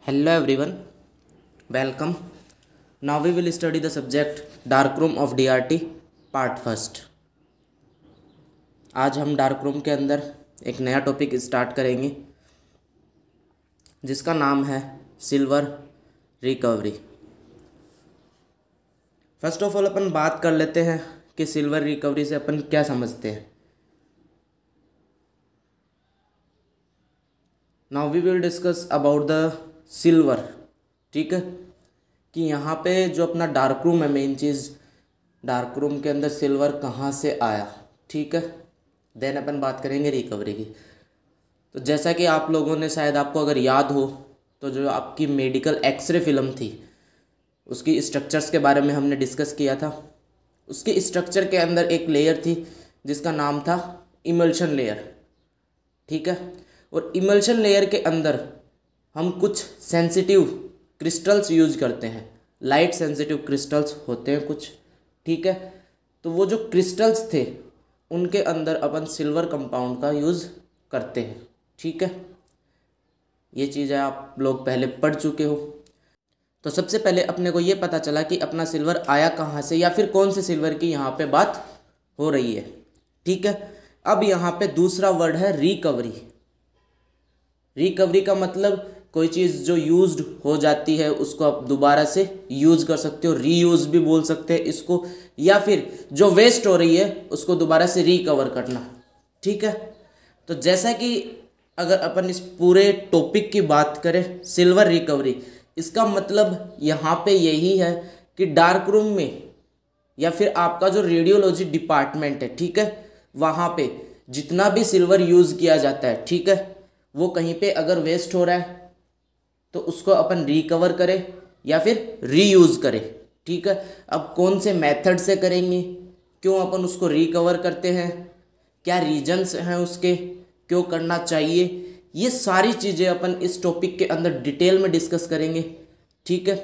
Hello everyone, welcome. Now we will study the subject Darkroom of DRT Part First. आज हम dark room के अंदर एक नया टॉपिक स्टार्ट करेंगे जिसका नाम है silver recovery. First of all अपन बात कर लेते हैं कि सिल्वर रिकवरी से अपन क्या समझते हैं। Now we will discuss about the silver. ठीक है कि यहाँ पे जो अपना डार्क रूम है, मेन चीज़ डार्क रूम के अंदर सिल्वर कहाँ से आया। ठीक है, देन अपन बात करेंगे रिकवरी की। तो जैसा कि आप लोगों ने शायद आपको अगर याद हो तो जो आपकी मेडिकल एक्सरे फिल्म थी उसकी स्ट्रक्चर्स के बारे में हमने डिस्कस किया था। उसके स्ट्रक्चर के अंदर एक लेयर थी जिसका नाम था इमल्शन लेयर। ठीक है, और इमल्शन लेयर के अंदर हम कुछ सेंसिटिव क्रिस्टल्स यूज करते हैं, लाइट सेंसिटिव क्रिस्टल्स होते हैं कुछ। ठीक है, तो वो जो क्रिस्टल्स थे उनके अंदर अपन सिल्वर कंपाउंड का यूज़ करते हैं। ठीक है, ये चीज़ें आप लोग पहले पढ़ चुके हो। तो सबसे पहले अपने को ये पता चला कि अपना सिल्वर आया कहाँ से या फिर कौन से सिल्वर की यहाँ पे बात हो रही है। ठीक है, अब यहाँ पे दूसरा वर्ड है रिकवरी। रिकवरी का मतलब कोई चीज़ जो यूज्ड हो जाती है उसको आप दोबारा से यूज़ कर सकते हो, रीयूज़ भी बोल सकते हैं इसको, या फिर जो वेस्ट हो रही है उसको दोबारा से रिकवर करना। ठीक है, तो जैसा कि अगर अपन इस पूरे टॉपिक की बात करें सिल्वर रिकवरी, इसका मतलब यहाँ पे यही है कि डार्क रूम में या फिर आपका जो रेडियोलॉजी डिपार्टमेंट है, ठीक है, वहाँ पे जितना भी सिल्वर यूज़ किया जाता है, ठीक है, वो कहीं पे अगर वेस्ट हो रहा है तो उसको अपन रिकवर करें या फिर रीयूज़ करें। ठीक है, अब कौन से मेथड से करेंगे, क्यों अपन उसको रिकवर करते हैं, क्या रीजन्स हैं उसके, क्यों करना चाहिए, ये सारी चीज़ें अपन इस टॉपिक के अंदर डिटेल में डिस्कस करेंगे। ठीक है,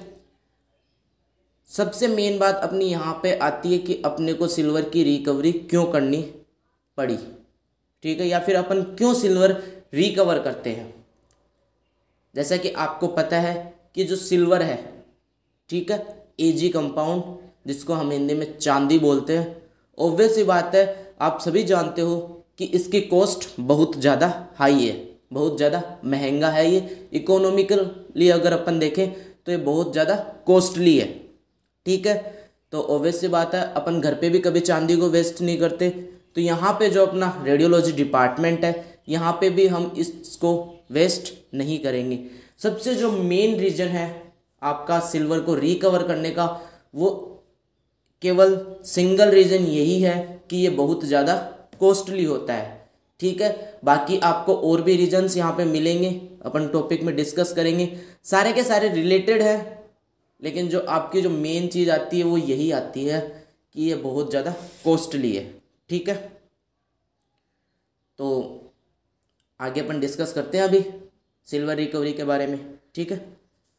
सबसे मेन बात अपनी यहाँ पे आती है कि अपने को सिल्वर की रिकवरी क्यों करनी पड़ी। ठीक है, या फिर अपन क्यों सिल्वर रिकवर करते हैं। जैसा कि आपको पता है कि जो सिल्वर है, ठीक है, एजी कंपाउंड जिसको हम हिंदी में चांदी बोलते हैं, ऑब्वियस सी बात है आप सभी जानते हो कि इसकी कॉस्ट बहुत ज़्यादा हाई है, बहुत ज़्यादा महंगा है। ये इकोनॉमिकली अगर अपन देखें तो ये बहुत ज़्यादा कॉस्टली है। ठीक है, तो ऑब्वियस सी बात है अपन घर पे भी कभी चांदी को वेस्ट नहीं करते। तो यहाँ पे जो अपना रेडियोलॉजी डिपार्टमेंट है यहाँ पे भी हम इसको वेस्ट नहीं करेंगे। सबसे जो मेन रीज़न है आपका सिल्वर को रिकवर करने का, वो केवल सिंगल रीज़न यही है कि ये बहुत ज़्यादा कॉस्टली होता है। ठीक है, बाकी आपको और भी रीजन्स यहाँ पे मिलेंगे, अपन टॉपिक में डिस्कस करेंगे, सारे के सारे रिलेटेड है, लेकिन जो आपकी जो मेन चीज़ आती है वो यही आती है कि ये बहुत ज़्यादा कॉस्टली है। ठीक है, तो आगे अपन डिस्कस करते हैं अभी सिल्वर रिकवरी के बारे में। ठीक है,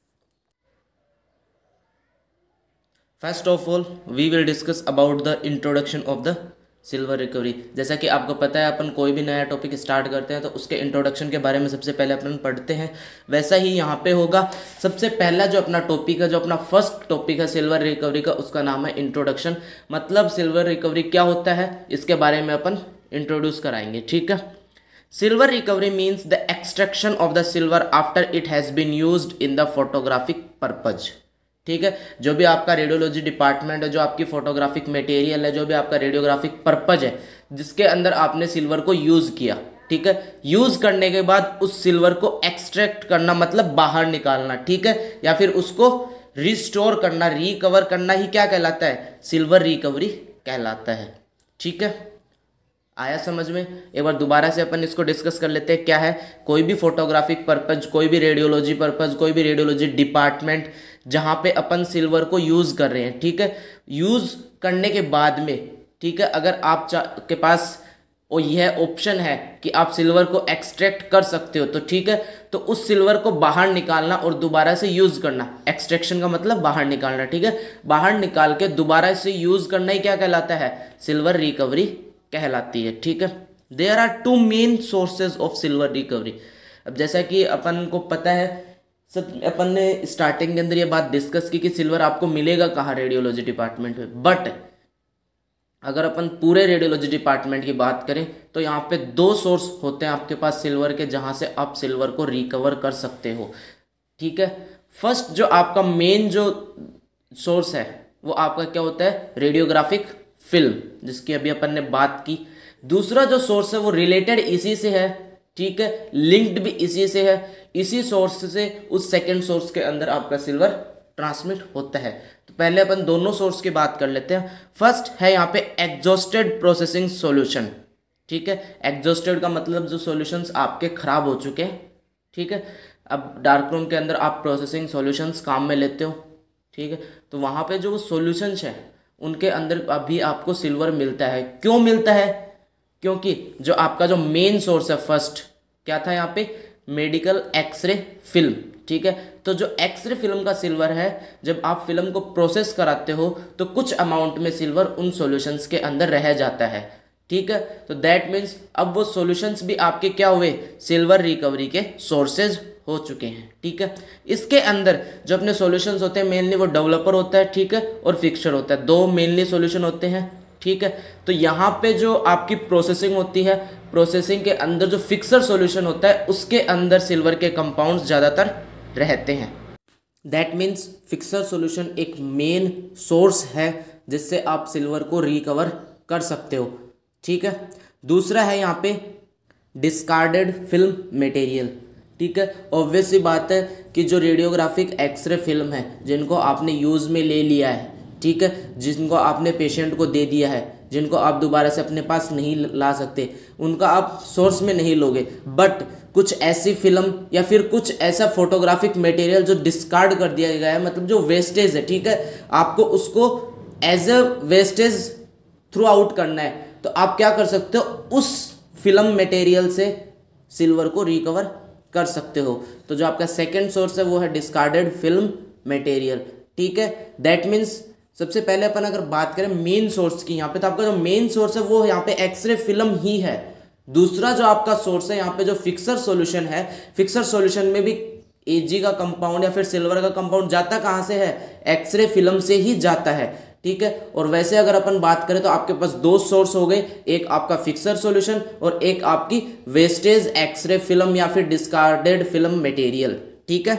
first of all we will discuss about the introduction of the silver recovery. जैसा कि आपको पता है अपन कोई भी नया टॉपिक स्टार्ट करते हैं तो उसके इंट्रोडक्शन के बारे में सबसे पहले अपन पढ़ते हैं, वैसा ही यहाँ पे होगा। सबसे पहला जो अपना टॉपिक है, जो अपना फर्स्ट टॉपिक है सिल्वर रिकवरी का, उसका नाम है इंट्रोडक्शन। मतलब सिल्वर रिकवरी क्या होता है इसके बारे में अपन इंट्रोड्यूस कराएंगे। ठीक है, silver recovery means the extraction of the silver after it has been used in the photographic purpose. ठीक है, जो भी आपका रेडियोलॉजी डिपार्टमेंट है, जो आपकी फोटोग्राफिक मटेरियल है, जो भी आपका रेडियोग्राफिक पर्पज है जिसके अंदर आपने सिल्वर को यूज़ किया, ठीक है, यूज़ करने के बाद उस सिल्वर को एक्सट्रैक्ट करना मतलब बाहर निकालना, ठीक है, या फिर उसको रिस्टोर करना, रिकवर करना ही क्या कहलाता है, सिल्वर रिकवरी कहलाता है। ठीक है, आया समझ में। एक बार दोबारा से अपन इसको डिस्कस कर लेते हैं क्या है। कोई भी फोटोग्राफिक पर्पज, कोई भी रेडियोलॉजी पर्पज, कोई भी रेडियोलॉजी डिपार्टमेंट जहाँ पे अपन सिल्वर को यूज़ कर रहे हैं, ठीक है, यूज़ करने के बाद में, ठीक है, अगर आप के पास और यह ऑप्शन है कि आप सिल्वर को एक्सट्रैक्ट कर सकते हो तो ठीक है, तो उस सिल्वर को बाहर निकालना और दोबारा से यूज़ करना, एक्सट्रैक्शन का मतलब बाहर निकालना, ठीक है, बाहर निकाल के दोबारा से यूज़ करना ही क्या कहलाता है, सिल्वर रिकवरी कहलाती है। ठीक है, there are two main sources of silver recovery. अब जैसा कि अपन को पता है सब अपन ने स्टार्टिंग के अंदर ये बात डिस्कस की कि सिल्वर आपको मिलेगा कहाँ रेडियोलॉजी डिपार्टमेंट में, बट अगर अपन पूरे रेडियोलॉजी डिपार्टमेंट की बात करें तो यहाँ पे दो सोर्स होते हैं आपके पास सिल्वर के, जहाँ से आप सिल्वर को रिकवर कर सकते हो। ठीक है, फर्स्ट जो आपका मेन जो सोर्स है वो आपका क्या होता है, रेडियोग्राफिक फिल्म, जिसकी अभी अपन ने बात की। दूसरा जो सोर्स है वो रिलेटेड इसी से है, ठीक है, लिंक्ड भी इसी से है। इसी सोर्स से उस सेकंड सोर्स के अंदर आपका सिल्वर ट्रांसमिट होता है। तो पहले अपन दोनों सोर्स की बात कर लेते हैं। फर्स्ट है यहाँ पे एग्जॉस्टेड प्रोसेसिंग सॉल्यूशन। ठीक है, एग्जॉस्टेड का मतलब जो सॉल्यूशंस आपके खराब हो चुके हैं। ठीक है, अब डार्क रूम के अंदर आप प्रोसेसिंग सॉल्यूशंस काम में लेते हो। ठीक है, तो वहाँ पे जो सॉल्यूशंस है उनके अंदर अभी आपको सिल्वर मिलता है। क्यों मिलता है? क्योंकि जो आपका जो मेन सोर्स है फर्स्ट क्या था यहाँ पे, मेडिकल एक्सरे फिल्म। ठीक है, तो जो एक्सरे फिल्म का सिल्वर है, जब आप फिल्म को प्रोसेस कराते हो तो कुछ अमाउंट में सिल्वर उन सॉल्यूशंस के अंदर रह जाता है। ठीक है, तो दैट मीन्स अब वो सॉल्यूशंस भी आपके क्या हुए, सिल्वर रिकवरी के सोर्सेज हो चुके हैं। ठीक है, इसके अंदर जो अपने सॉल्यूशंस होते हैं मेनली वो डेवलपर होता है, ठीक है, और फिक्सचर होता है, दो मेनली सॉल्यूशन होते हैं। ठीक है, तो यहाँ पे जो आपकी प्रोसेसिंग होती है, प्रोसेसिंग के अंदर जो फिक्सर सॉल्यूशन होता है उसके अंदर सिल्वर के कंपाउंड्स ज़्यादातर रहते हैं। दैट मीन्स फिक्सर सॉल्यूशन एक मेन सोर्स है जिससे आप सिल्वर को रिकवर कर सकते हो। ठीक है, दूसरा है यहाँ पे डिस्कार्डेड फिल्म मटेरियल। ठीक है, ऑब्वियस सी बात है कि जो रेडियोग्राफिक एक्सरे फिल्म है जिनको आपने यूज़ में ले लिया है, ठीक है, जिनको आपने पेशेंट को दे दिया है, जिनको आप दोबारा से अपने पास नहीं ला सकते, उनका आप सोर्स में नहीं लोगे, बट कुछ ऐसी फिल्म या फिर कुछ ऐसा फोटोग्राफिक मटेरियल जो डिस्कार्ड कर दिया गया है, मतलब जो वेस्टेज है, ठीक है, आपको उसको as a wastage through out करना है, तो आप क्या कर सकते हो, उस फिल्म मटेरियल से सिल्वर को रिकवर कर सकते हो। तो जो आपका सेकेंड सोर्स है वो है डिस्कार्डेड फिल्म मटेरियल। ठीक है, दैट मीन्स सबसे पहले अपन अगर बात करें मेन सोर्स की यहाँ पे, तो आपका जो मेन सोर्स है वो यहाँ पे एक्सरे फिल्म ही है। दूसरा जो आपका सोर्स है यहाँ पे जो फिक्सर सॉल्यूशन है, फिक्सर सॉल्यूशन में भी एजी का कंपाउंड या फिर सिल्वर का कंपाउंड जाता कहाँ से है, एक्सरे फिल्म से ही जाता है। ठीक है, और वैसे अगर अपन बात करें तो आपके पास दो सोर्स हो गए, एक आपका फिक्सर सॉल्यूशन और एक आपकी वेस्टेज एक्सरे फिल्म या फिर डिस्कार्डेड फिल्म मटेरियल। ठीक है,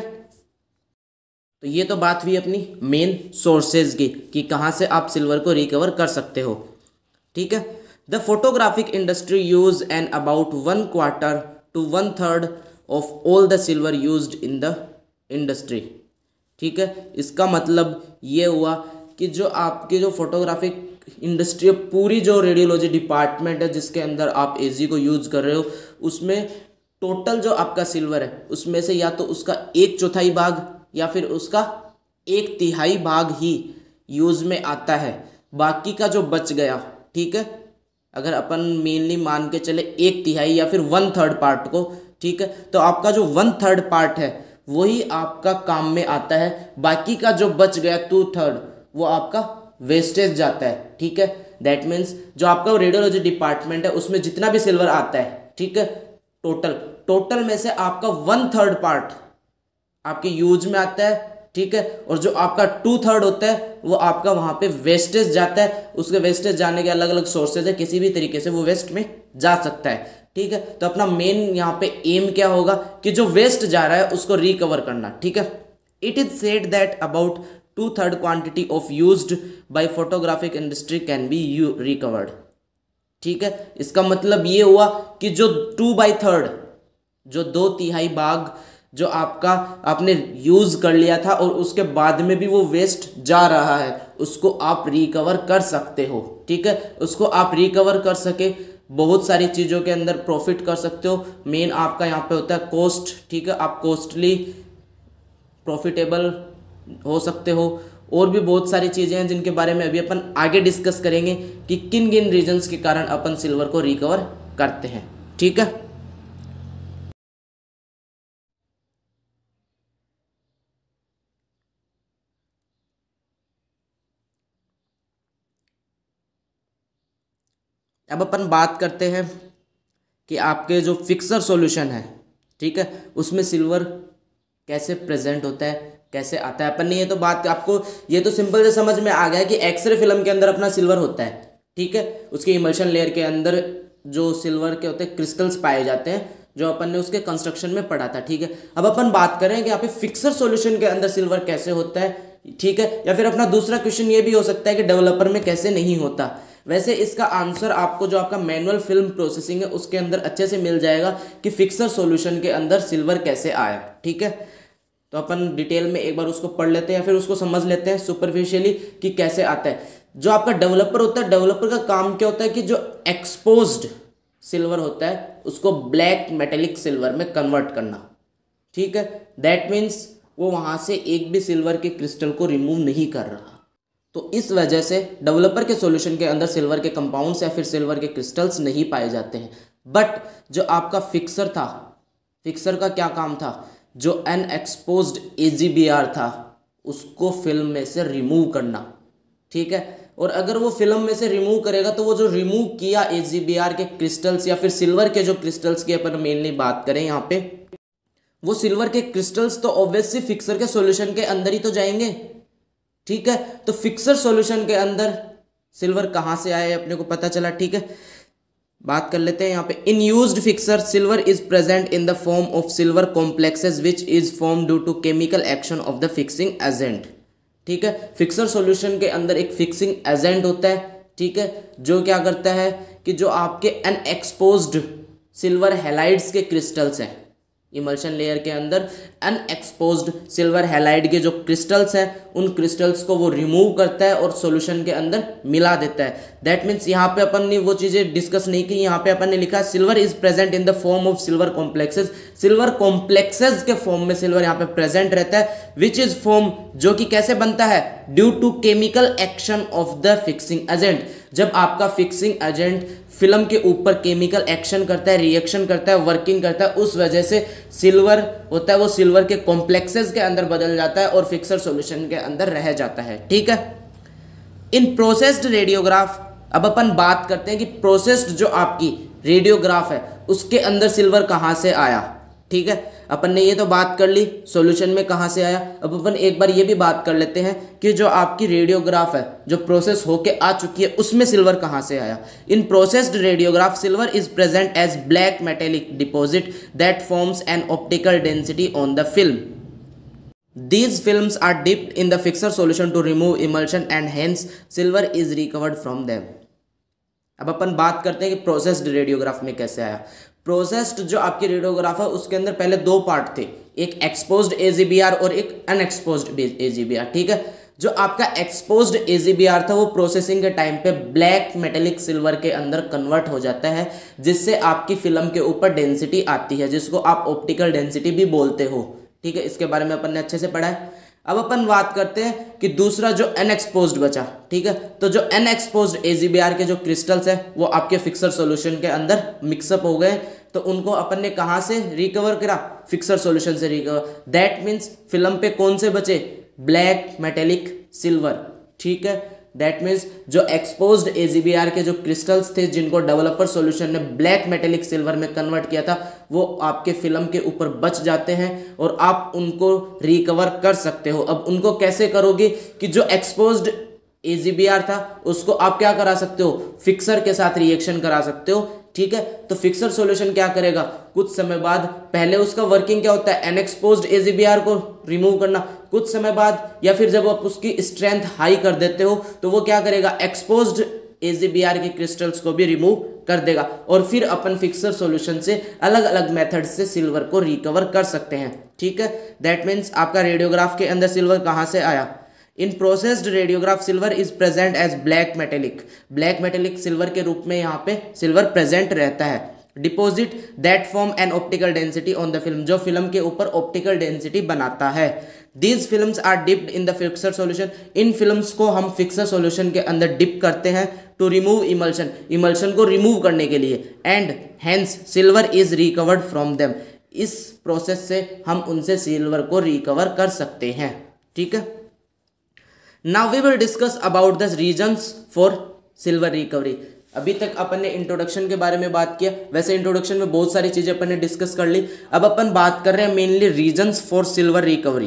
तो ये तो बात हुई अपनी मेन सोर्सेज की कि कहाँ से आप सिल्वर को रिकवर कर सकते हो। ठीक है, the photographic industry use an about 1/4 to 1/3 of all the silver used in the industry. ठीक है, इसका मतलब ये हुआ कि जो आपकी जो फोटोग्राफिक इंडस्ट्री, पूरी जो रेडियोलॉजी डिपार्टमेंट है जिसके अंदर आप एजी को यूज़ कर रहे हो, उसमें टोटल जो आपका सिल्वर है उसमें से या तो उसका 1/4 भाग या फिर उसका 1/3 भाग ही यूज़ में आता है। बाकी का जो बच गया, ठीक है, अगर अपन मेनली मान के चले 1/3 या फिर 1/3 पार्ट को, ठीक है, तो आपका जो 1/3 पार्ट है वही आपका काम में आता है। बाकी का जो बच गया 2/3 वो आपका वेस्टेज जाता है। ठीक है, दैट मीन्स जो आपका रेडियोलॉजी डिपार्टमेंट है उसमें जितना भी सिल्वर आता है, ठीक है, टोटल में से आपका 1/3 पार्ट आपके यूज में आता है। ठीक है, और जो आपका 2/3 होता है वो आपका वहां पे वेस्टेज जाता है। उसके वेस्टेज जाने के अलग अलग सोर्सेज है, किसी भी तरीके से वो वेस्ट में जा सकता है। ठीक है, तो अपना मेन यहाँ पे एम क्या होगा कि जो वेस्ट जा रहा है उसको रिकवर करना। ठीक है, it is said that about 2/3 quantity of used by photographic industry can be recovered. ठीक है, इसका मतलब ये हुआ कि जो 2/3, जो 2/3 भाग जो आपका आपने यूज कर लिया था और उसके बाद में भी वो वेस्ट जा रहा है, उसको आप रिकवर कर सकते हो। ठीक है, उसको आप रिकवर कर सके बहुत सारी चीज़ों के अंदर प्रॉफिट कर सकते हो। मेन आपका यहाँ पे होता है कॉस्ट। ठीक है, आप कॉस्टली प्रॉफिटेबल हो सकते हो। और भी बहुत सारी चीज़ें हैं जिनके बारे में अभी अपन आगे डिस्कस करेंगे कि किन किन रीजंस के कारण अपन सिल्वर को रिकवर करते हैं। ठीक है, अब अपन बात करते हैं कि आपके जो फिक्सर सॉल्यूशन है, ठीक है, उसमें सिल्वर कैसे प्रेजेंट होता है, कैसे आता है। अपन ने ये तो बात आपको ये तो सिंपल से समझ में आ गया कि एक्सरे फिल्म के अंदर अपना सिल्वर होता है, ठीक है। उसके इमल्शन लेयर के अंदर जो सिल्वर के होते हैं क्रिस्टल्स पाए जाते हैं, जो अपन ने उसके कंस्ट्रक्शन में पढ़ा था, ठीक है। अब अपन बात करें कि यहाँ पे फिक्सर सॉल्यूशन के अंदर सिल्वर कैसे होता है, ठीक है। या फिर अपना दूसरा क्वेश्चन ये भी हो सकता है कि डेवलपर में कैसे नहीं होता। वैसे इसका आंसर आपको जो आपका मैनुअल फिल्म प्रोसेसिंग है उसके अंदर अच्छे से मिल जाएगा कि फिक्सर सॉल्यूशन के अंदर सिल्वर कैसे आया, ठीक है। तो अपन डिटेल में एक बार उसको पढ़ लेते हैं या फिर उसको समझ लेते हैं सुपरफिशियली कि कैसे आता है। जो आपका डेवलपर होता है, डेवलपर का काम क्या होता है कि जो एक्सपोज्ड सिल्वर होता है उसको ब्लैक मेटेलिक सिल्वर में कन्वर्ट करना, ठीक है। दैट मीन्स वो वहाँ से एक भी सिल्वर के क्रिस्टल को रिमूव नहीं कर रहा। तो इस वजह से डेवलपर के सॉल्यूशन के अंदर सिल्वर के कंपाउंड्स या फिर सिल्वर के क्रिस्टल्स नहीं पाए जाते हैं। बट जो आपका फिक्सर था, फिक्सर का क्या काम था, जो अनएक्सपोज्ड AgBr था उसको फिल्म में से रिमूव करना, ठीक है। और अगर वो फिल्म में से रिमूव करेगा तो वो जो रिमूव किया AgBr के क्रिस्टल्स या फिर सिल्वर के जो क्रिस्टल्स की अपन मेनली बात करें यहाँ पे, वो सिल्वर के क्रिस्टल्स तो ऑब्वियसली फिक्सर के सॉल्यूशन के अंदर ही तो जाएंगे, ठीक है। तो फिक्सर सॉल्यूशन के अंदर सिल्वर कहाँ से आया अपने को पता चला, ठीक है। बात कर लेते हैं यहाँ पे। In used fixer silver is present in the form of silver complexes which is form due to chemical action of the fixing agent, ठीक है। फिक्सर सॉल्यूशन के अंदर एक फिक्सिंग एजेंट होता है, ठीक है, जो क्या करता है कि जो आपके अनएक्सपोज्ड सिल्वर हैलाइड्स के क्रिस्टल्स हैं, इमल्शन लेयर के अंदर अनएक्सपोज्ड सिल्वर हैलाइड के जो क्रिस्टल्स हैं उन क्रिस्टल्स को वो रिमूव करता है और सॉल्यूशन के अंदर मिला देता है। दैट मीन्स यहाँ पे अपन ने वो चीज़ें डिस्कस नहीं की। यहाँ पे अपन ने लिखा silver is present in the form of silver complexes, silver complexes के फॉर्म में सिल्वर यहाँ पे प्रेजेंट रहता है, विच इज फॉर्म, जो कि कैसे बनता है, due to chemical action of the fixing agent. जब आपका फिक्सिंग एजेंट फिल्म के ऊपर केमिकल एक्शन करता है, रिएक्शन करता है, वर्किंग करता है, उस वजह से सिल्वर होता है वो सिल्वर के कॉम्प्लेक्सेस के अंदर बदल जाता है और फिक्सर सॉल्यूशन के अंदर रह जाता है, ठीक है। इन प्रोसेस्ड रेडियोग्राफ, अब अपन बात करते हैं कि प्रोसेस्ड जो आपकी रेडियोग्राफ है उसके अंदर सिल्वर कहाँ से आया, ठीक है। अपन ने ये तो बात कर ली सॉल्यूशन में कहाँ से आया। अब अपन एक बार ये भी बात कर लेते हैं कि जो आपकी रेडियोग्राफ है जो प्रोसेस होके आ चुकी है उसमें सिल्वर कहाँ से आया। In processed radiograph silver is present as black metallic deposit that forms an optical density on the film. These films are dipped in the fixer solution to remove emulsion and hence silver is recovered from them. अब अपन बात करते हैं कि processed radiograph में कैसे आया। Processed जो आपकी रेडियोग्राफ है उसके अंदर पहले दो पार्ट थे, एक एक्सपोज्ड AgBr और एक अनएक्सपोज्ड AgBr, ठीक है। जो आपका एक्सपोज्ड AgBr था वो प्रोसेसिंग के टाइम पे ब्लैक मेटेलिक सिल्वर के अंदर कन्वर्ट हो जाता है, जिससे आपकी फिल्म के ऊपर डेंसिटी आती है, जिसको आप ऑप्टिकल डेंसिटी भी बोलते हो, ठीक है। इसके बारे में अपन ने अच्छे से पढ़ा है। अब अपन बात करते हैं कि दूसरा जो अनएक्सपोज्ड बचा, ठीक है। तो जो अनएक्सपोज्ड AgBr के जो क्रिस्टल्स है वो आपके फिक्सर सॉल्यूशन के अंदर मिक्सअप हो गए, तो उनको अपन ने कहाँ से रिकवर करा, फिक्सर सॉल्यूशन से रिकवर। दैट मीन्स फिल्म पे कौन से बचे, ब्लैक मेटेलिक सिल्वर, ठीक है। दैट मीन्स जो एक्सपोज्ड AgBr के जो क्रिस्टल्स थे जिनको डेवलपर सॉल्यूशन ने ब्लैक मेटेलिक सिल्वर में कन्वर्ट किया था वो आपके फिल्म के ऊपर बच जाते हैं और आप उनको रिकवर कर सकते हो। अब उनको कैसे करोगे कि जो एक्सपोज्ड AgBr था उसको आप क्या करा सकते हो, फिक्सर के साथ रिएक्शन करा सकते हो, ठीक है। तो फिक्सर सॉल्यूशन क्या करेगा, कुछ समय बाद, पहले उसका वर्किंग क्या होता है, अनएक्सपोज्ड AgBr को रिमूव करना, कुछ समय बाद या फिर जब आप उसकी स्ट्रेंथ हाई कर देते हो तो वो क्या करेगा, एक्सपोज्ड AgBr के क्रिस्टल्स को भी रिमूव कर देगा और फिर अपन फिक्सर सॉल्यूशन से अलग अलग मेथड से सिल्वर को रिकवर कर सकते हैं, ठीक है। दैट मीन्स आपका रेडियोग्राफ के अंदर सिल्वर कहाँ से आया। In processed radiograph silver is present as black metallic, black metallic silver के रूप में यहाँ पे सिल्वर प्रेजेंट रहता है। Deposit that form an optical density on the film, जो फिल्म के ऊपर ऑप्टिकल डेंसिटी बनाता है। These films are dipped in the fixer solution, इन फिल्म्स को हम फिक्सर सॉल्यूशन के अंदर डिप करते हैं टू रिमूव इमल्शन, इमल्शन को रिमूव करने के लिए, and hence silver is recovered from them, इस प्रोसेस से हम उनसे सिल्वर को रिकवर कर सकते हैं, ठीक है। Now we will discuss about the reasons for silver recovery. अभी तक अपन ने इंट्रोडक्शन के बारे में बात किया, वैसे इंट्रोडक्शन में बहुत सारी चीजें अपन ने डिस्कस कर ली। अब अपन बात कर रहे हैं mainly reasons for silver recovery.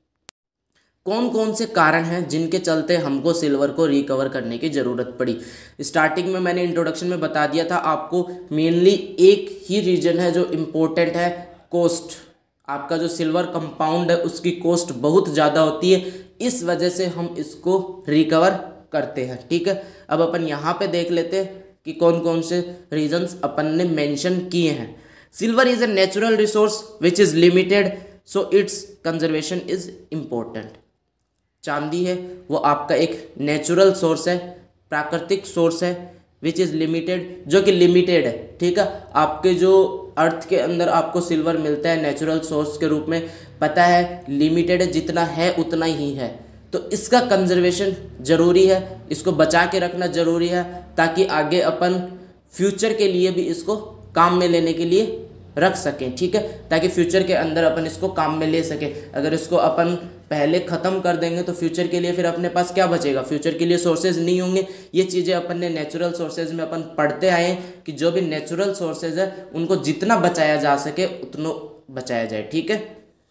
कौन कौन से कारण हैं जिनके चलते हमको सिल्वर को रिकवर करने की ज़रूरत पड़ी। स्टार्टिंग में मैंने इंट्रोडक्शन में बता दिया था आपको, मेनली एक ही रीजन है जो इम्पोर्टेंट है, कॉस्ट। आपका जो सिल्वर कंपाउंड है उसकी कॉस्ट बहुत ज़्यादा होती है, इस वजह से हम इसको रिकवर करते हैं। ठीक है, अब अपन यहाँ पे देख लेते हैं कि कौन कौन से रीजंस अपन ने मेंशन किए हैं। Silver is a natural resource which is limited, so its conservation is important. चांदी है वो आपका एक नेचुरल सोर्स है, प्राकृतिक सोर्स है, विच इज़ लिमिटेड, जो कि लिमिटेड है। ठीक है, आपके जो अर्थ के अंदर आपको सिल्वर मिलता है नेचुरल सोर्स के रूप में, पता है लिमिटेड है, जितना है उतना ही है। तो इसका कंजर्वेशन ज़रूरी है, इसको बचा के रखना ज़रूरी है, ताकि आगे अपन फ्यूचर के लिए भी इसको काम में लेने के लिए रख सकें। ठीक है, ताकि फ्यूचर के अंदर अपन इसको काम में ले सकें। अगर इसको अपन पहले ख़त्म कर देंगे तो फ्यूचर के लिए फिर अपने पास क्या बचेगा, फ्यूचर के लिए सोर्सेज नहीं होंगे। ये चीज़ें अपन ने नेचुरल सोर्सेज में अपन पढ़ते आए हैं कि जो भी नेचुरल सोर्सेज है उनको जितना बचाया जा सके उतना बचाया जाए। ठीक है,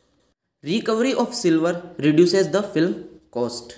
recovery of silver reduces the film cost.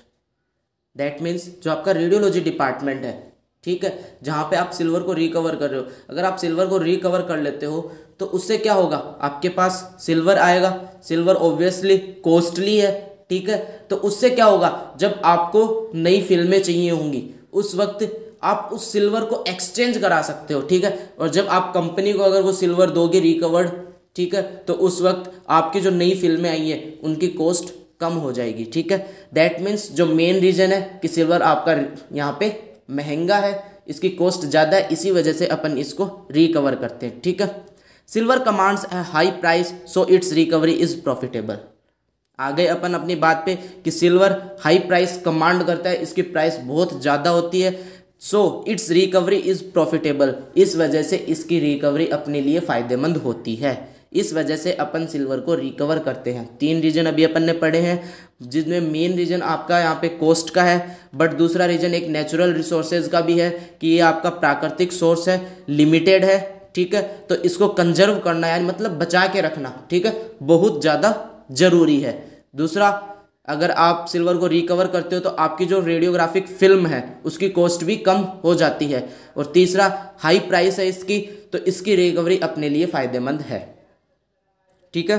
That means जो आपका रेडियोलॉजी डिपार्टमेंट है, ठीक है, जहाँ पे आप सिल्वर को रिकवर कर रहे हो, अगर आप सिल्वर को रिकवर कर लेते हो तो उससे क्या होगा, आपके पास सिल्वर आएगा। सिल्वर ऑब्वियसली कॉस्टली है। ठीक है, तो उससे क्या होगा, जब आपको नई फिल्में चाहिए होंगी उस वक्त आप उस सिल्वर को एक्सचेंज करा सकते हो। ठीक है, और जब आप कंपनी को अगर वो सिल्वर दोगे रिकवर्ड, ठीक है, तो उस वक्त आपकी जो नई फिल्में आई हैं उनकी कॉस्ट कम हो जाएगी। ठीक है, दैट मीन्स जो मेन रीज़न है कि सिल्वर आपका यहाँ पे महंगा है, इसकी कॉस्ट ज़्यादा है, इसी वजह से अपन इसको रिकवर करते हैं। ठीक है, silver commands a high price so its recovery is profitable. आ गए अपन अपनी बात पे कि सिल्वर हाई प्राइस कमांड करता है, इसकी प्राइस बहुत ज़्यादा होती है, so its recovery is profitable. इस वजह से इसकी रिकवरी अपने लिए फ़ायदेमंद होती है, इस वजह से अपन सिल्वर को रिकवर करते हैं। 3 रीजन अभी अपन ने पढ़े हैं, जिसमें मेन रीजन आपका यहाँ पे कॉस्ट का है, बट दूसरा रीजन एक नेचुरल रिसोर्सेज का भी है कि ये आपका प्राकृतिक सोर्स है, लिमिटेड है। ठीक है, तो इसको कंजर्व करना यानी मतलब बचा के रखना, ठीक है, बहुत ज़्यादा ज़रूरी है। दूसरा, अगर आप सिल्वर को रिकवर करते हो तो आपकी जो रेडियोग्राफिक फिल्म है उसकी कॉस्ट भी कम हो जाती है। और तीसरा, हाई प्राइस है इसकी, तो इसकी रिकवरी अपने लिए फ़ायदेमंद है। ठीक है,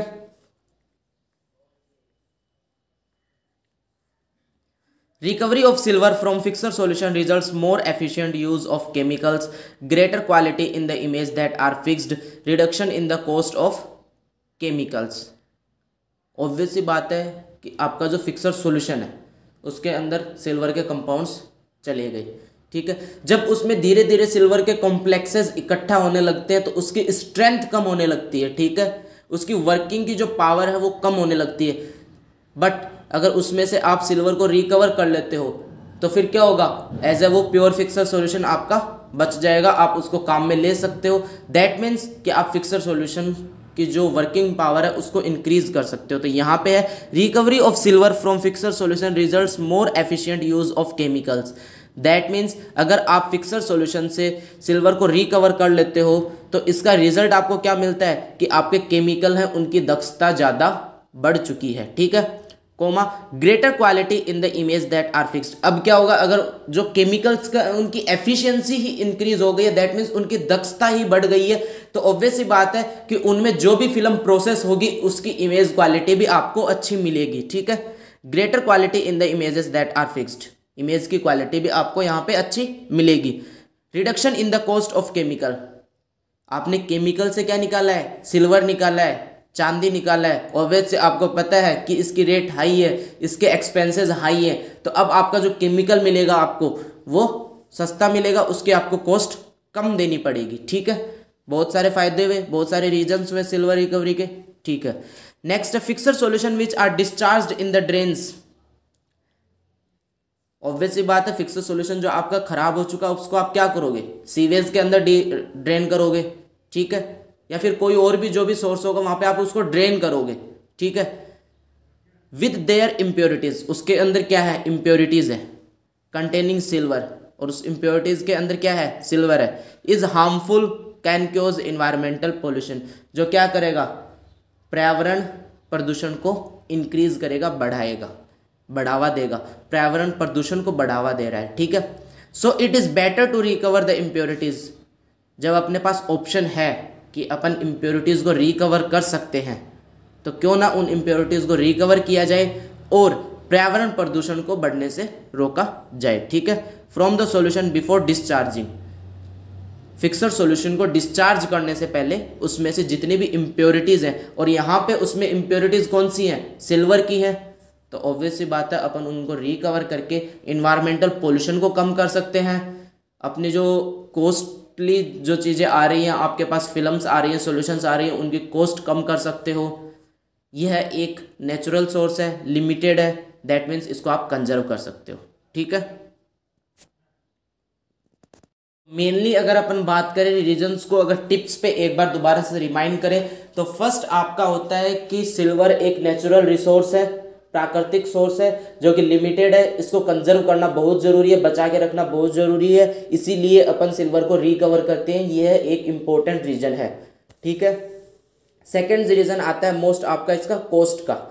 recovery of silver from fixer solution results more efficient use of chemicals, greater quality in the image that are fixed, reduction in the cost of chemicals. Obvious सी बात है कि आपका जो फिक्सर सॉल्यूशन है उसके अंदर सिल्वर के कंपाउंड्स चले गए। ठीक है, जब उसमें धीरे धीरे सिल्वर के कॉम्प्लेक्सेस इकट्ठा होने लगते हैं तो उसकी स्ट्रेंथ कम होने लगती है। ठीक है, उसकी वर्किंग की जो पावर है वो कम होने लगती है। बट अगर उसमें से आप सिल्वर को रिकवर कर लेते हो तो फिर क्या होगा, एज ए वो प्योर फिक्सर सॉल्यूशन आपका बच जाएगा, आप उसको काम में ले सकते हो। दैट मीन्स कि आप फिक्सर सॉल्यूशन की जो वर्किंग पावर है उसको इंक्रीज कर सकते हो। तो यहाँ पे है recovery of silver from fixer solution results more efficient use of chemicals. That means अगर आप फिक्सर सॉल्यूशन से सिल्वर को रिकवर कर लेते हो तो इसका रिजल्ट आपको क्या मिलता है कि आपके केमिकल हैं उनकी दक्षता ज़्यादा बढ़ चुकी है। ठीक है, comma greater quality in the image that are fixed. अब क्या होगा, अगर जो केमिकल्स का उनकी एफिशिएंसी ही इंक्रीज हो गई है, दैट मीन्स उनकी दक्षता ही बढ़ गई है, तो ऑब्वियस सी बात है कि उनमें जो भी फिल्म प्रोसेस होगी उसकी इमेज क्वालिटी भी आपको अच्छी मिलेगी। ठीक है, greater quality in the images that are fixed, image की क्वालिटी भी आपको यहाँ पे अच्छी मिलेगी। Reduction in the cost of chemical, आपने केमिकल से क्या निकाला है, सिल्वर निकाला है, चांदी निकाला है, ऑब्वियस से आपको पता है कि इसकी रेट हाई है, इसके एक्सपेंसेस हाई है, तो अब आपका जो केमिकल मिलेगा आपको वो सस्ता मिलेगा, उसकी आपको कॉस्ट कम देनी पड़ेगी। ठीक है, बहुत सारे फायदे हुए, बहुत सारे रीजन्स हुए सिल्वर रिकवरी के। ठीक है, next fixer solution which are discharged in the drains. Obvious सी बात है, फिक्सर सॉल्यूशन जो आपका खराब हो चुका है उसको आप क्या करोगे, सीवेज के अंदर ड्रेन करोगे। ठीक है, या फिर कोई और भी जो भी सोर्स होगा वहां पे आप उसको ड्रेन करोगे। ठीक है, विद देयर इम्प्योरिटीज, उसके अंदर क्या है, इम्प्योरिटीज है कंटेनिंग सिल्वर। और उस इम्प्योरिटीज़ के अंदर क्या है, सिल्वर है, is harmful can cause environmental pollution, जो क्या करेगा, पर्यावरण प्रदूषण को इंक्रीज करेगा, बढ़ाएगा, बढ़ावा देगा, पर्यावरण प्रदूषण को बढ़ावा दे रहा है, ठीक है। So it is better to recover the impurities, जब अपने पास ऑप्शन है कि अपन इम्प्योरिटीज़ को रिकवर कर सकते हैं तो क्यों ना उन इम्प्योरिटीज़ को रिकवर किया जाए और पर्यावरण प्रदूषण को बढ़ने से रोका जाए, ठीक है। From the solution before discharging, fixer solution को डिस्चार्ज करने से पहले उसमें से जितनी भी इम्प्योरिटीज़ हैं, और यहाँ पे उसमें इम्प्योरिटीज़ कौन सी हैं, सिल्वर की हैं, तो ऑब्वियस सी बात है अपन उनको रिकवर करके इन्वायरमेंटल पोल्यूशन को कम कर सकते हैं। अपनी जो कॉस्टली जो चीज़ें आ रही हैं, आपके पास फिल्म्स आ रही हैं, सॉल्यूशंस आ रही हैं, उनकी कॉस्ट कम कर सकते हो। यह एक नेचुरल सोर्स है, लिमिटेड है, दैट मीन्स इसको आप कंजर्व कर सकते हो, ठीक है। मेनली अगर अपन बात करें रीजंस को, अगर टिप्स पे एक बार दोबारा से रिमाइंड करें तो फर्स्ट आपका होता है कि सिल्वर एक नेचुरल रिसोर्स है, प्राकृतिक सोर्स है जो कि लिमिटेड है, इसको कंजर्व करना बहुत ज़रूरी है, बचा के रखना बहुत ज़रूरी है, इसीलिए अपन सिल्वर को रिकवर करते हैं, यह एक इम्पोर्टेंट रीजन है, ठीक है। सेकेंड रीजन आता है मोस्ट आपका इसका कॉस्ट का।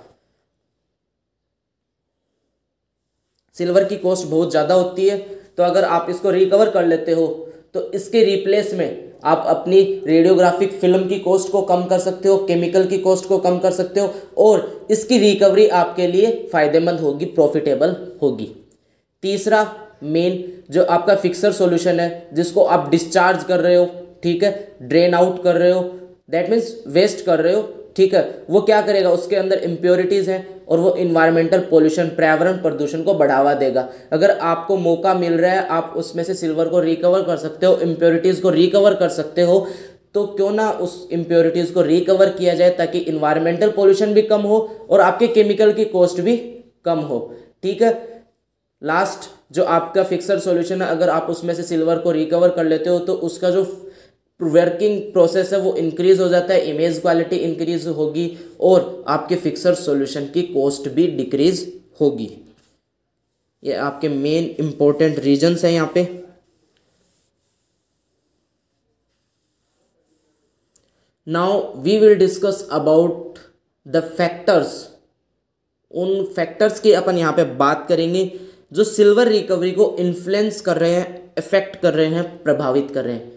सिल्वर की कॉस्ट बहुत ज़्यादा होती है, तो अगर आप इसको रिकवर कर लेते हो तो इसके रिप्लेस में आप अपनी रेडियोग्राफिक फिल्म की कॉस्ट को कम कर सकते हो, केमिकल की कॉस्ट को कम कर सकते हो, और इसकी रिकवरी आपके लिए फ़ायदेमंद होगी, प्रॉफिटेबल होगी। तीसरा मेन जो आपका फिक्सर सॉल्यूशन है, जिसको आप डिस्चार्ज कर रहे हो, ठीक है, ड्रेन आउट कर रहे हो, दैट मीन्स वेस्ट कर रहे हो, ठीक है, वो क्या करेगा, उसके अंदर इम्प्योरिटीज़ हैं और वो इन्वायरमेंटल पोल्यूशन, पर्यावरण प्रदूषण को बढ़ावा देगा। अगर आपको मौका मिल रहा है, आप उसमें से सिल्वर को रिकवर कर सकते हो, इम्प्योरिटीज़ को रिकवर कर सकते हो, तो क्यों ना उस इम्प्योरिटीज़ को रिकवर किया जाए ताकि इन्वायरमेंटल पोल्यूशन भी कम हो और आपके केमिकल की कॉस्ट भी कम हो, ठीक है। लास्ट जो आपका फिक्सर सॉल्यूशन है, अगर आप उसमें से सिल्वर को रिकवर कर लेते हो तो उसका जो वर्किंग प्रोसेस है वो इंक्रीज हो जाता है, इमेज क्वालिटी इंक्रीज होगी और आपके फिक्सर सॉल्यूशन की कॉस्ट भी डिक्रीज होगी। ये आपके मेन इंपॉर्टेंट रीजंस हैं यहाँ पे। Now we will discuss about the factors. उन फैक्टर्स की अपन यहाँ पे बात करेंगे जो सिल्वर रिकवरी को इन्फ्लुएंस कर रहे हैं, इफेक्ट कर रहे हैं, प्रभावित कर रहे हैं,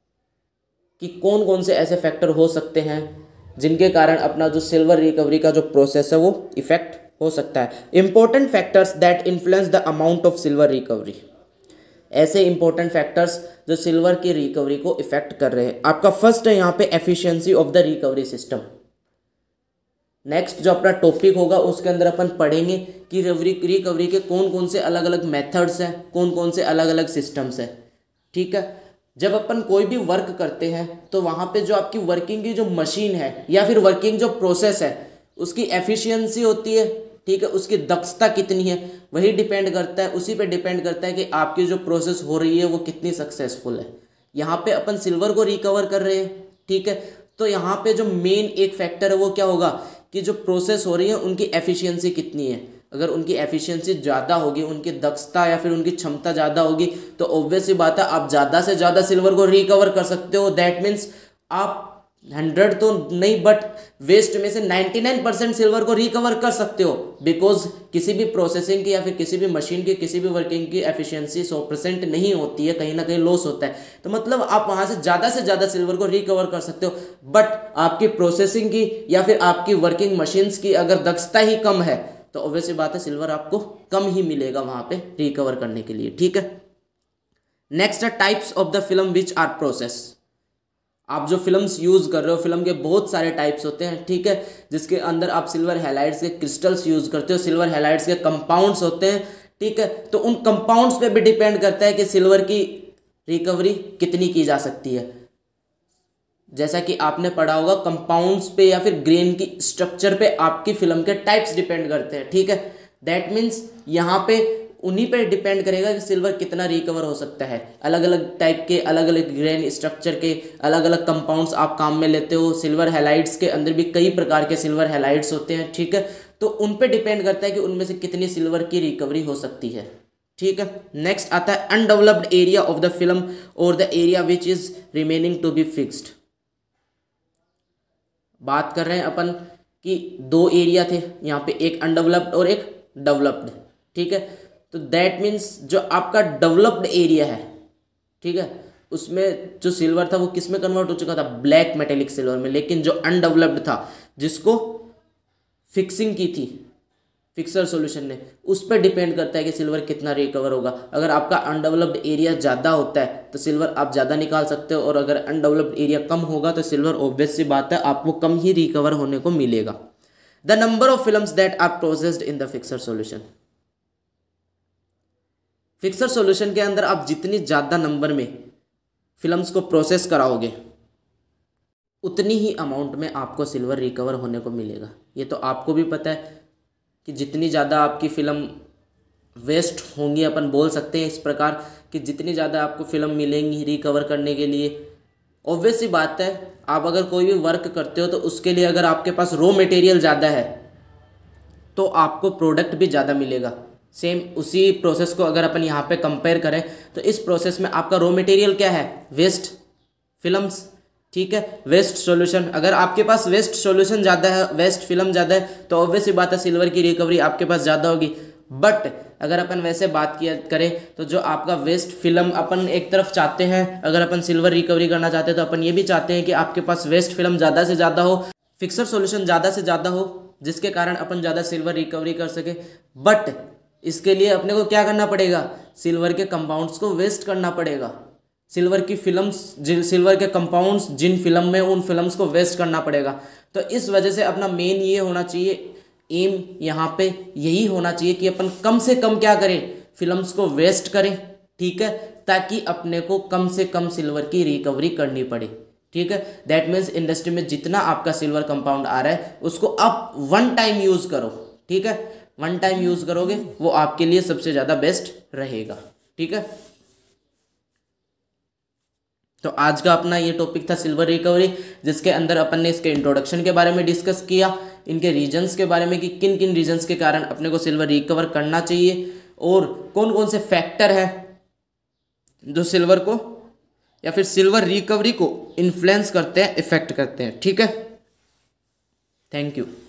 कि कौन कौन से ऐसे फैक्टर हो सकते हैं जिनके कारण अपना जो सिल्वर रिकवरी का जो प्रोसेस है वो इफेक्ट हो सकता है। Important factors that influence the amount of silver recovery, ऐसे इंपॉर्टेंट फैक्टर्स जो सिल्वर की रिकवरी को इफेक्ट कर रहे हैं। आपका फर्स्ट है यहाँ पे efficiency of the recovery system. Next जो अपना टॉपिक होगा उसके अंदर अपन पढ़ेंगे कि रिकवरी के कौन कौन से अलग अलग मेथड्स हैं, कौन कौन से अलग अलग सिस्टम्स हैं, ठीक है। जब अपन कोई भी वर्क करते हैं तो वहाँ पे जो आपकी वर्किंग की जो मशीन है या फिर वर्किंग जो प्रोसेस है उसकी एफिशिएंसी होती है, ठीक है, उसकी दक्षता कितनी है, वही डिपेंड करता है, उसी पे डिपेंड करता है कि आपकी जो प्रोसेस हो रही है वो कितनी सक्सेसफुल है। यहाँ पे अपन सिल्वर को रिकवर कर रहे हैं, ठीक है, तो यहाँ पे जो मेन एक फैक्टर है वो क्या होगा कि जो प्रोसेस हो रही है उनकी एफिशिएंसी कितनी है। अगर उनकी एफिशिएंसी ज़्यादा होगी, उनकी दक्षता या फिर उनकी क्षमता ज़्यादा होगी तो ऑब्वियस ही बात है आप ज़्यादा से ज़्यादा सिल्वर को रिकवर कर सकते हो। दैट मीन्स आप 100 तो नहीं बट वेस्ट में से 99% सिल्वर को रिकवर कर सकते हो, बिकॉज किसी भी प्रोसेसिंग की या फिर किसी भी मशीन की किसी भी वर्किंग की एफिशिएंसी 100% नहीं होती है, कहीं ना कहीं लॉस होता है। तो मतलब आप वहाँ से ज़्यादा सिल्वर को रिकवर कर सकते हो, बट आपकी प्रोसेसिंग की या फिर आपकी वर्किंग मशीन्स की अगर दक्षता ही कम है तो ऑब्वियसली बात है सिल्वर आपको कम ही मिलेगा वहाँ पे रिकवर करने के लिए, ठीक है। नेक्स्ट है types of the film which are process. आप जो फिल्म्स यूज़ कर रहे हो, फिल्म के बहुत सारे टाइप्स होते हैं, ठीक है, जिसके अंदर आप सिल्वर हैलाइड्स के क्रिस्टल्स यूज़ करते हो, सिल्वर हैलाइड्स के कंपाउंड्स होते हैं, ठीक है। तो उन कंपाउंड्स पे भी डिपेंड करता है कि सिल्वर की रिकवरी कितनी की जा सकती है। जैसा कि आपने पढ़ा होगा कंपाउंड्स पे या फिर ग्रेन की स्ट्रक्चर पे आपकी फिल्म के टाइप्स डिपेंड करते हैं, ठीक है। दैट मीन्स यहाँ पे उन्हीं पे डिपेंड करेगा कि सिल्वर कितना रिकवर हो सकता है। अलग अलग टाइप के, अलग अलग ग्रेन स्ट्रक्चर के अलग अलग कंपाउंड्स आप काम में लेते हो। सिल्वर हैलाइड्स के अंदर भी कई प्रकार के सिल्वर हैलाइड्स होते हैं, ठीक है, तो उन पे डिपेंड करता है कि उनमें से कितनी सिल्वर की रिकवरी हो सकती है। ठीक है। नेक्स्ट आता है undeveloped area of the film और the area which is remaining to be fixed. बात कर रहे हैं अपन कि दो एरिया थे यहाँ पे, एक अनडेवलप्ड और एक डेवलप्ड, ठीक है। तो दैट मीन्स जो आपका डेवलप्ड एरिया है, ठीक है, उसमें जो सिल्वर था वो किस में कन्वर्ट हो चुका था, ब्लैक मेटेलिक सिल्वर में। लेकिन जो अनडेवलप्ड था जिसको फिक्सिंग की थी फिक्सर सॉल्यूशन ने, उस पर डिपेंड करता है कि सिल्वर कितना रिकवर होगा। अगर आपका अनडेवलप्ड एरिया ज़्यादा होता है तो सिल्वर आप ज़्यादा निकाल सकते हो, और अगर अनडेवलप्ड एरिया कम होगा तो सिल्वर ऑब्वियस सी बात है आपको कम ही रिकवर होने को मिलेगा। The number of films that are processed in the fixer solution. Fixer solution के अंदर आप जितनी ज़्यादा नंबर में फिल्म्स को प्रोसेस कराओगे उतनी ही अमाउंट में आपको सिल्वर रिकवर होने को मिलेगा। ये तो आपको भी पता है कि जितनी ज़्यादा आपकी फ़िल्म वेस्ट होंगी, अपन बोल सकते हैं इस प्रकार कि जितनी ज़्यादा आपको फिल्म मिलेंगी रिकवर करने के लिए, ऑब्वियस सी बात है आप अगर कोई भी वर्क करते हो तो उसके लिए अगर आपके पास रॉ मटेरियल ज़्यादा है तो आपको प्रोडक्ट भी ज़्यादा मिलेगा। सेम उसी प्रोसेस को अगर अपन यहाँ पे कंपेयर करें तो इस प्रोसेस में आपका रॉ मटेरियल क्या है, वेस्ट फिल्म्स, ठीक है, वेस्ट सॉल्यूशन। अगर आपके पास वेस्ट सॉल्यूशन ज़्यादा है, वेस्ट फिल्म ज़्यादा है, तो ऑब्वियसली बात है सिल्वर की रिकवरी आपके पास ज़्यादा होगी। बट अगर अपन वैसे बात किया करें तो जो आपका वेस्ट फिल्म अपन एक तरफ चाहते हैं, अगर अपन सिल्वर रिकवरी करना चाहते हैं तो अपन ये भी चाहते हैं कि आपके पास वेस्ट फिल्म ज़्यादा से ज़्यादा हो, फिक्सर सॉल्यूशन ज़्यादा से ज़्यादा हो, जिसके कारण अपन ज़्यादा सिल्वर रिकवरी कर सके। बट इसके लिए अपने को क्या करना पड़ेगा, सिल्वर के कंपाउंड्स को वेस्ट करना पड़ेगा। सिल्वर की फिल्म्स, सिल्वर के कंपाउंड्स जिन फिल्म में, उन फिल्म्स को वेस्ट करना पड़ेगा। तो इस वजह से अपना मेन ये होना चाहिए, एम यहाँ पे यही होना चाहिए कि अपन कम से कम क्या करें, फिल्म्स को वेस्ट करें, ठीक है, ताकि अपने को कम से कम सिल्वर की रिकवरी करनी पड़े, ठीक है। दैट मीन्स इंडस्ट्री में जितना आपका सिल्वर कंपाउंड आ रहा है उसको आप वन टाइम यूज़ करो, ठीक है। वन टाइम यूज़ करोगे वो आपके लिए सबसे ज़्यादा बेस्ट रहेगा, ठीक है। तो आज का अपना ये टॉपिक था सिल्वर रिकवरी, जिसके अंदर अपन ने इसके इंट्रोडक्शन के बारे में डिस्कस किया, इनके रीजंस के बारे में कि किन किन रीजंस के कारण अपने को सिल्वर रिकवर करना चाहिए और कौन कौन से फैक्टर हैं जो सिल्वर को या फिर सिल्वर रिकवरी को इन्फ्लुएंस करते हैं, इफेक्ट करते हैं, ठीक है। Thank you.